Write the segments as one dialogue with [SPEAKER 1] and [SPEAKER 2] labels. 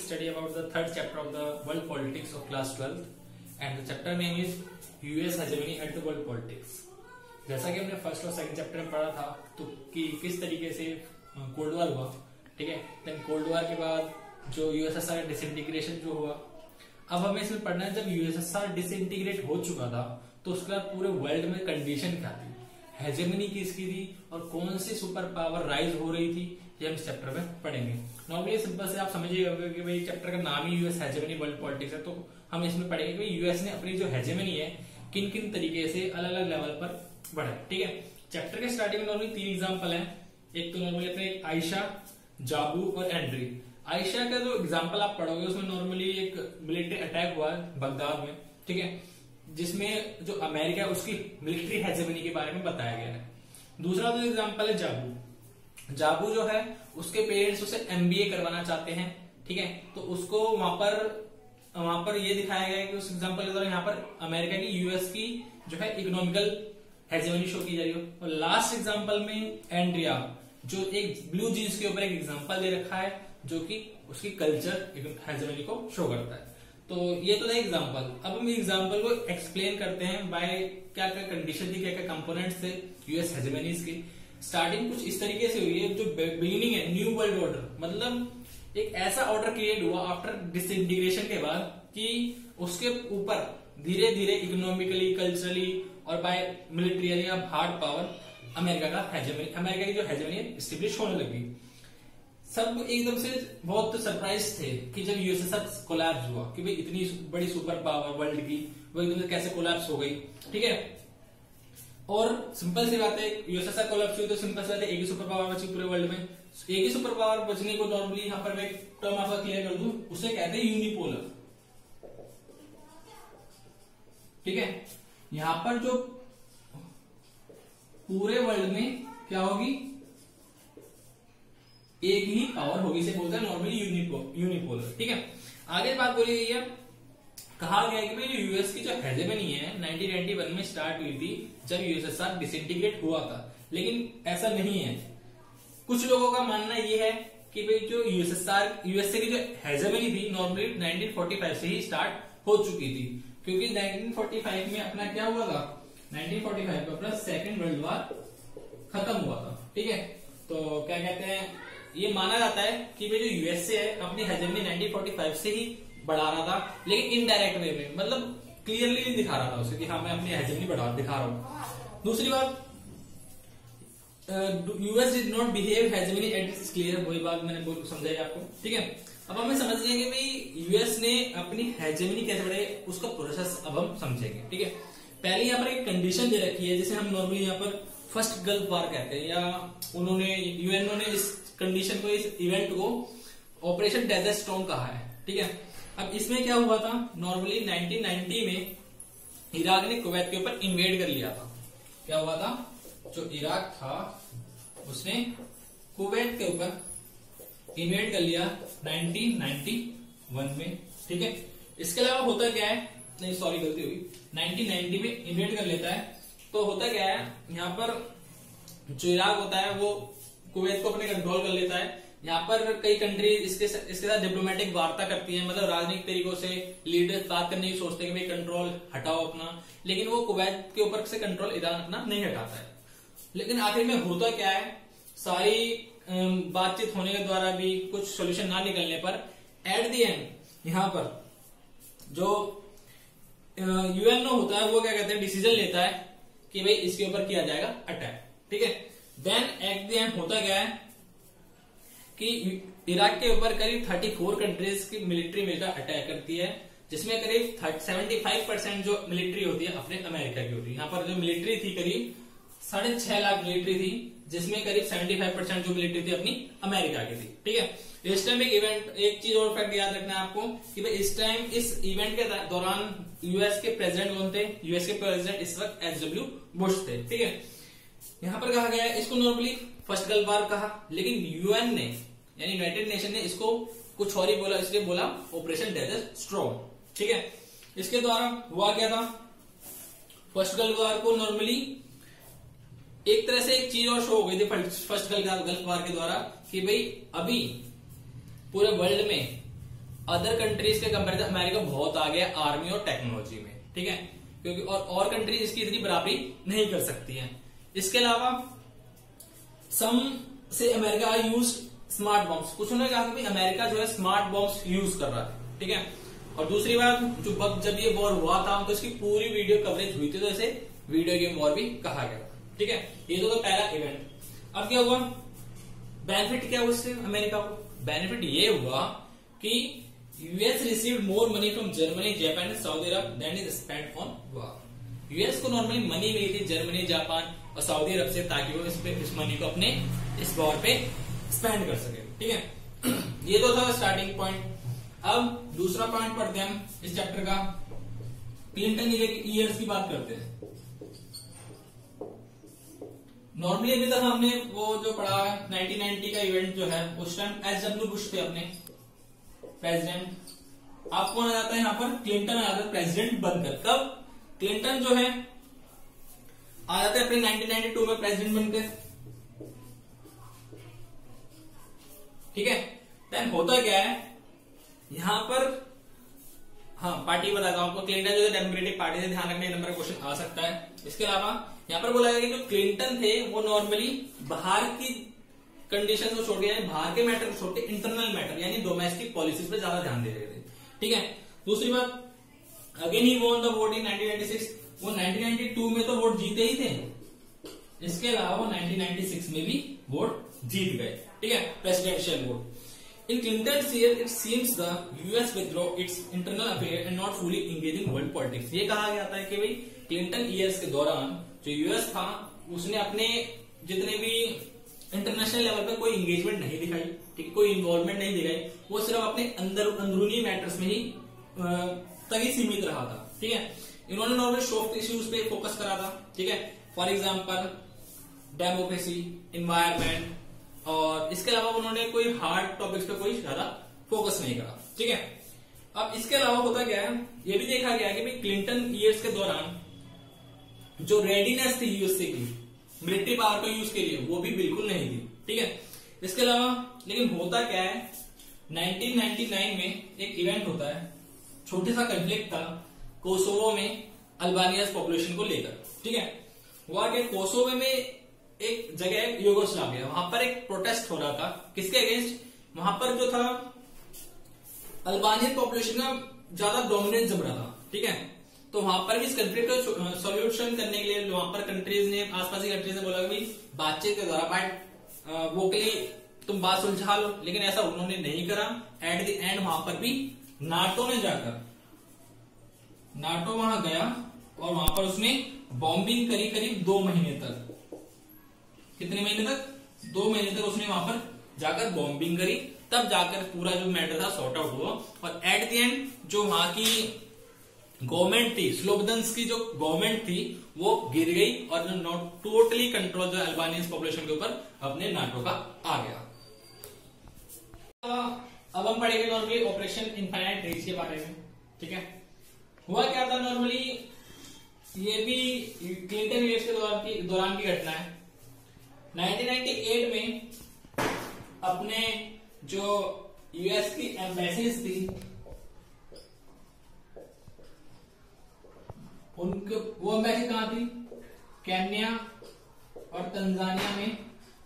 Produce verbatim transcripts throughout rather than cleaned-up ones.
[SPEAKER 1] study about the third chapter of the world politics of class twelfth and the chapter name is U S hegemony at the world politics. जैसा कि हमने first और second chapter में पढ़ा था तो कि किस तरीके से कोल्ड वॉर हुआ, ठीक है, देन कोल्ड वॉर के बाद जो यूएसएसआर डिसइंटीग्रेशन जो हुआ, अब हमें इसमें पढ़ना है जब यूएसएसआर डिसइंटीग्रेट हो चुका था तो उसके बाद पूरे वर्ल्ड में कंडीशन क्या थी, हेजेमनी किसकी थी और कौन सी सुपर पावर राइज हो रही थी, ये हम इस चैप्टर में पढ़ेंगे. नॉर्मली सिंपल से आप समझिए कि भाई चैप्टर का नाम ही यूएस हेजेमनी वर्ल्ड पॉलिटिक्स है, तो हम इसमें पढ़ेंगे कि यूएस ने अपनी जो हेजेमनी है किन किन तरीके से अलग अलग लेवल पर बढ़ा. ठीक है, चैप्टर के स्टार्टिंग में नॉर्मली तीन एग्जांपल हैं. एक तो नॉर्मली अपने आयशा, जाबू और एंड्री. आयशा का जो एग्जांपल आप पढ़ोगे उसमें नॉर्मली एक मिलिट्री अटैक हुआ बगदाद में, ठीक है, जिसमें जो अमेरिका है उसकी मिलिट्री हेजेमनी के बारे में बताया गया है. दूसरा जो एग्जांपल है जाबू. जाबू जो है उसके पेरेंट्स उसे एमबीए करवाना चाहते हैं, ठीक है, तो उसको वहां पर वहां पर ये दिखाया गया है कि उस एग्जांपल के द्वारा यहाँ पर अमेरिका की यूएस की जो है इकोनॉमिकल हेजेमनी शो की जा रही हो. और लास्ट एग्जांपल में एंड्रिया जो एक ब्लू जीन्स के ऊपर एक एग्जांपल दे रखा है जो कि उसकी कल्चर हेजेमनी को शो करता है. तो ये तो है एग्जांपल. अब हम एग्जांपल को एक्सप्लेन करते हैं बाय क्या क्या कंडीशन थी, क्या क्या कंपोनेंट्स थे यूएस हेजेमनीज की. स्टार्टिंग कुछ इस तरीके से हुई है, जो बिगिनिंग है न्यू वर्ल्ड ऑर्डर, मतलब एक ऐसा ऑर्डर क्रिएट हुआ आफ्टर डिसइंटीग्रेशन के बाद कि उसके ऊपर धीरे धीरे इकोनॉमिकली, कल्चरली और बाय मिलिट्री या हार्ड पावर अमेरिका का हेजेमनी, अमेरिका की जो हेजेमनी एस्टेब्लिश होने लगी. सब एकदम से बहुत सरप्राइज थे कि जब यूएसएसआर कोलैप्स हुआ कि भाई इतनी बड़ी सुपर पावर वर्ल्ड की वो एकदम से कैसे कोलैप्स हो गई. ठीक है, और सिंपल सी बात है, यूएसएसआर कोलैप्स हुई तो सिंपल सी बात है एक ही सुपर पावर बची पूरे वर्ल्ड में. एक ही सुपर पावर बचने को नॉर्मली यहाँ पर मैं टर्म आपका क्लियर कर दूं, उसे कहते हैं यूनिपोलर. ठीक है, यहां पर जो पूरे वर्ल्ड में क्या होगी, एक ही पावर होगी, इसे बोलते हैं नॉर्मली यूनिपोलर. ठीक है, आगे बात बोली गई है, कहा गया है कि भाई जो यूएस की जो हेजेमनी है नाइनटीन नाइंटी वन में स्टार्ट हुई थी जब यूएसएसआर डिसइंटीग्रेट हुआ था, लेकिन ऐसा नहीं है. कुछ लोगों का मानना यह है कि भाई जो यूएसएसआर यूएसए की जो हेजेमनी थी नॉर्मली नाइनटीन फोर्टी फाइव से ही स्टार्ट हो चुकी थी, क्योंकि नाइनटीन फोर्टी फाइव में अपना क्या हुआ था, नाइनटीन फोर्टी फाइव में अपना सेकेंड वर्ल्ड वॉर खत्म हुआ था. ठीक है, तो क्या कहते हैं, ये माना जाता है कि भाई जो यूएसए है अपनी हेजेमनी नाइनटीन फोर्टी फाइव से ही बढ़ा रहा था, लेकिन इनडायरेक्ट वे में, मतलब क्लियरली नहीं दिखा रहा था उसे कि हाँ मैं अपनी हेजेमनी बढ़ा दिखा रहा हूं. दूसरी बात, US did not behave hegemony at this clear, वही बात मैंने समझाई आपको. ठीक है, अब हमें समझिए कि भाई यूएस ने अपनी हेजेमनी कैसे बढ़ाई, उसका प्रोसेस अब हम समझेंगे. ठीक है, पहले यहाँ पर एक कंडीशन दे रखी है जिसे हम नॉर्मली यहाँ पर फर्स्ट गल्फ वॉर कहते हैं, या उन्होंने यूएनओ ने इस कंडीशन को, इस इवेंट को ऑपरेशन डेजर्ट स्टॉर्म कहा है. ठीक है, अब इसमें क्या हुआ था, नॉर्मली नाइनटीन नाइंटी में इराक ने कुवैत के ऊपर इन्वेड कर लिया था. क्या हुआ था, जो इराक था उसने कुवैत के ऊपर इन्वेड कर लिया नाइनटीन नाइंटी वन में. ठीक है, इसके अलावा होता क्या है, नहीं सॉरी गलती हुई, नाइनटीन नाइंटी में इन्वेड कर लेता है तो होता क्या है, यहाँ पर जो इराक होता है वो कुवैत को अपने कंट्रोल कर लेता है. यहाँ पर कई कंट्री इसके इसके साथ डिप्लोमेटिक वार्ता करती है, मतलब राजनीतिक तरीकों से लीडर्स बात करने की सोचते हैं कि भाई कंट्रोल हटाओ अपना, लेकिन वो कुवैत के ऊपर से कंट्रोल ईरान अपना नहीं हटाता है. लेकिन आखिर में होता क्या है, सारी बातचीत होने के द्वारा भी कुछ सोल्यूशन ना निकलने पर एट द एंड यहाँ पर जो यूएनओ होता है वो क्या कहते हैं, डिसीजन लेता है कि भाई इसके ऊपर किया जाएगा अटैक. ठीक है, देन एट द एंड होता क्या है कि इराक के ऊपर करीब चौंतीस कंट्रीज की मिलिट्री मिलकर अटैक करती है, जिसमें करीब पचहत्तर परसेंट जो मिलिट्री होती है अपने अमेरिका की होती है. यहाँ पर जो मिलिट्री थी करीब साढ़े छह लाख मिलिट्री थी, जिसमें करीब पचहत्तर परसेंट जो मिलिट्री थी अपनी अमेरिका की थी. ठीक है, इस टाइम एक इवेंट, एक चीज और फैक्ट याद रखना है आपको कि भाई इस टाइम इस इवेंट के दौरान यूएस के प्रेसिडेंट कौन थे, यूएस के प्रेसिडेंट इस वक्त एच डब्ल्यू बुश थे. ठीक है, यहाँ पर कहा गया है इसको नॉर्मली फर्स्ट गल्फ वॉर कहा, लेकिन यूएन ने यानी यूनाइटेड नेशन ने इसको कुछ और ही बोला, इसलिए बोला ऑपरेशन डेजर्ट स्टॉर्म. ठीक है, इसके द्वारा हुआ क्या था, फर्स्ट गल्फ वॉर को नॉर्मली एक तरह से एक चीज और शो हो गई थी फर्स्ट गल्फ वॉर के द्वारा कि भाई अभी पूरे वर्ल्ड में
[SPEAKER 2] अदर कंट्रीज के कंपेरिजन अमेरिका बहुत आगे है आर्मी और टेक्नोलॉजी में, ठीक है, क्योंकि और और कंट्रीज इसकी इतनी बराबरी नहीं कर सकती हैं। इसके अलावा सम से अमेरिका यूज स्मार्ट बॉम्ब्स, कुछ उन्होंने कहा कि अमेरिका जो है स्मार्ट बॉम्ब्स यूज कर रहा है, ठीक है। और दूसरी बात, जो वक्त जब ये वॉर हुआ था तो इसकी पूरी वीडियो कवरेज हुई थी, तो इसे वीडियो गेम वॉर भी कहा गया, ठीक है। ये तो, तो पहला इवेंट। अब क्या हुआ, बेनिफिट क्या हुआ इससे अमेरिका को? बेनिफिट ये हुआ कि US received more money from Germany, Japan and Saudi Arab then is spent on war. US को नॉर्मली मनी मिली थी जर्मनी, जापान और सऊदी अरब से, ताकि वो इस पे इस मनी को अपने इस वॉर पे स्पेंड कर सके, ठीक है। ये तो था स्टार्टिंग पॉइंट। अब दूसरा पॉइंट पढ़ते हैं हम इस चैप्टर का, क्लिंटन ईयर्स की बात करते हैं। नॉर्मली अभी तक हमने वो जो पढ़ा है नाइनटीन नाइंटी का इवेंट जो है, उस टाइम एच डब्ल्यू बुश थे अपने प्रेसिडेंट। आप कौन आ जाता है यहाँ पर? क्लिंटन आ जाता है प्रेसिडेंट बनकर। कब? क्लिंटन जो है आ जाता है अपने नाइनटीन नाइंटी टू में प्रेसिडेंट बनकर, ठीक है। देन होता क्या है यहां पर, हाँ पार्टी बताता हूं आपको, क्लिंटन जो है डेमोक्रेटिक पार्टी से, ध्यान रखने नंबर क्वेश्चन आ सकता है। इसके अलावा यहां पर बोला गया कि जो क्लिंटन थे वो नॉर्मली बाहर की कंडीशन को छोड़ के, बाहर के मैटर को छोड़ के इंटरनल मैटर यानी डोमेस्टिक पॉलिसीज पे ज्यादा ध्यान दे रहे थे, ठीक है। दूसरी बात, अगेन ही won the vote in nineteen ninety six, वो नाइनटीन नाइंटी टू में तो वोट जीते ही थे, इसके अलावा वो नाइनटीन नाइंटी सिक्स में भी वोट जीत गए, ठीक है, presidential vote. In Clinton's year, it seems the U S withdraw its internal affairs and not fully engage in world politics. ये कहा गया था कि भाई क्लिंटन ईयर्स के दौरान जो यूएस था उसने अपने जितने भी इंटरनेशनल लेवल पे कोई एंगेजमेंट नहीं दिखाई, ठीक है, कोई इन्वॉल्वमेंट नहीं दिखाई, वो सिर्फ अपने अंदर अंदरूनी मैटर्स में ही तक ही सीमित रहा था, ठीक है। इन्होंने नॉर्मल सॉफ्ट इश्यूज पे फोकस करा था, ठीक है, फॉर एग्जाम्पल डेमोक्रेसी, इन्वायरमेंट, और इसके अलावा उन्होंने कोई हार्ड टॉपिक्स पे कोई ज्यादा फोकस नहीं करा, ठीक है। अब इसके अलावा होता क्या है, ये भी देखा गया कि भाई क्लिंटन ईयर्स के दौरान जो रेडीनेस थी यूएसए की मिलिट्री पावर को यूज के लिए, वो भी बिल्कुल नहीं थी, ठीक है। इसके अलावा लेकिन होता क्या है, नाइनटीन नाइंटी नाइन में एक इवेंट होता है, छोटे सा कंफ्लिक्ट था कोसोवो में अल्बानिया पॉपुलेशन को लेकर, ठीक है। हुआ कि कोसोवो में एक जगह है यूगोस्लाविया, वहां पर एक प्रोटेस्ट हो रहा था, किसके अगेंस्ट? वहां पर जो था अल्बानियन पॉपुलेशन का ज्यादा डोमिनेंस जम रहा था, ठीक है। तो वहां पर भी इस कंफ्लिक्ट को सॉल्यूशन करने के लिए वहां पर कंट्रीज ने, आसपास की कंट्रीज ने बोला कि भाई बातचीत के द्वारा बात वोकली तुम बात सुलझा लो, लेकिन ऐसा उन्होंने नहीं करा। एट द एंड वहां पर भी नाटो ने जाकर, नाटो वहां गया और वहां पर उसने बॉम्बिंग करी करीब दो महीने तक। कितने महीने तक? दो महीने तक उसने वहां पर जाकर बॉम्बिंग करी, तब जाकर पूरा जो मैटर था सॉर्ट आउट हुआ। और एट द एंड जो वहां की गवर्नमेंट थी, स्लोबदन्स की जो गवर्नमेंट थी, वो गिर गई और टोटली कंट्रोल जो अल्बानियन पॉपुलेशन के ऊपर अपने नाटो का आ गया। अब हम पढ़ेंगे नॉर्मली ऑपरेशन इनफाइनाइट रीच के बारे में, ठीक है। हुआ क्या था नॉर्मली, ये भी क्लिंटन ईयर्स के दौरान की दौरान की घटना है। नाइनटीन नाइंटी एट में अपने जो यूएस की एम्बेसीज थी, उनके वो एम्बेसी कहां थी? केन्या और तंजानिया में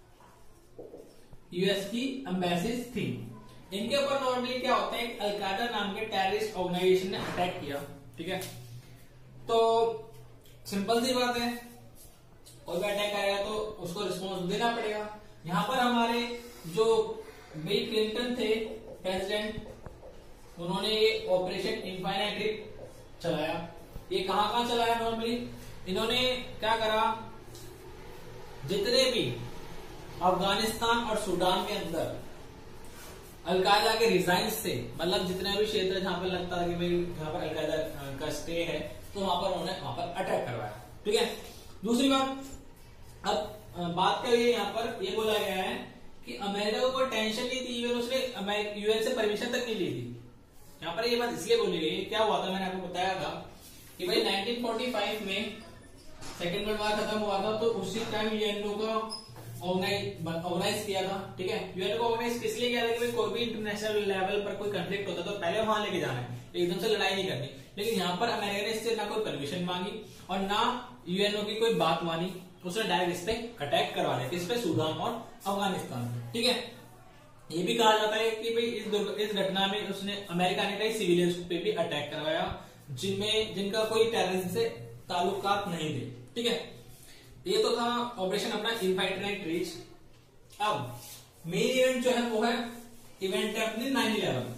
[SPEAKER 2] यूएस की एम्बेसीज थी। इनके ऊपर नॉर्मली क्या होता है, अलकायदा नाम के टेररिस्ट ऑर्गेनाइजेशन ने अटैक किया, ठीक है। तो सिंपल सी बात है, कोई भी अटैक करेगा तो उसको रिस्पॉन्स देना पड़ेगा। यहां पर हमारे जो बिल क्लिंटन थे प्रेसिडेंट, उन्होंने ये ऑपरेशन इनफाइनाइट रीच चलाया। ये कहां कहां चलाया नॉर्मली? इन्होंने क्या करा, जितने भी अफगानिस्तान और सूडान के अंदर अलकायदा के रिजाइंस थे, मतलब जितने भी क्षेत्र जहां पर लगता है कि भाई यहाँ पर अलकायदा का स्टे है, तो वहां पर उन्होंने वहां पर अटैक करवाया, ठीक है। दूसरी बात, अब बात करिए यहाँ पर ये बोला गया है कि अमेरिका को कोई टेंशन नहीं थी, इवन उसने यूएन से परमिशन तक नहीं ली थी। यहाँ पर ये बात इसलिए बोली गई, क्या हुआ था मैंने आपको बताया था कि भाई नाइनटीन फोर्टी फाइव में सेकेंड वर्ल्ड वॉर खत्म हुआ था, तो उसी टाइम यूएनओ का ऑर्गेनाइज किया था, ठीक है। यूएन को ऑर्गेनाइज किस लिए किया था कि भाई कोई भी इंटरनेशनल लेवल पर कोई कंफ्लिक्ट होता तो पहले वहां लेके जाना है, एकदम से लड़ाई नहीं करनी। लेकिन यहाँ पर अमेरिका ने इससे ना कोई परमिशन मांगी और ना यूएनओ की कोई बात मानी, उसने डायरेक्ट इस पे अटैक करवा दिया, किस पे, सूडान और अफगानिस्तान, ठीक है। ये भी कहा जाता है कि भाई इस इस घटना में उसने अमेरिका ने कई सिविलियंस पे भी अटैक करवाया जिनमें जिनका कोई टेररिज्म से ताल्लुकात नहीं थे, ठीक है। ये तो था ऑपरेशन अपना इनफाइनाइट रीच। अब मेन इवेंट जो है वो है इवेंट है अपनी नाइन इलेवन,